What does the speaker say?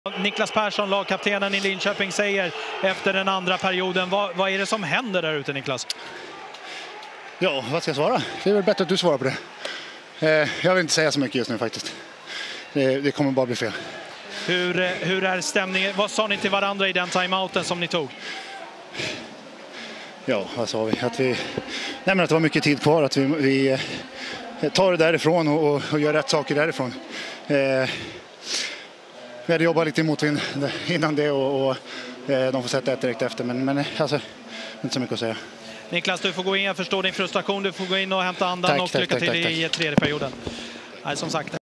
Niklas Persson, lagkaptenen i Linköping, säger efter den andra perioden. Vad är det som händer där ute, Niklas? Ja, vad ska jag svara? Det är väl bättre att du svarar på det. Jag vill inte säga så mycket just nu faktiskt. Det kommer bara bli fel. Hur är stämningen? Vad sa ni till varandra i den timeouten som ni tog? Ja, vad sa vi? Att det var mycket tid kvar. Att vi tar det därifrån och gör rätt saker därifrån. Vi hade jobbat lite emot innan det och de får sätta ett direkt efter. Men alltså, inte så mycket att säga. Niklas, du får gå in. Jag förstår din frustration. Du får gå in och hämta andan och lycka till i tredje perioden. Nej, som sagt.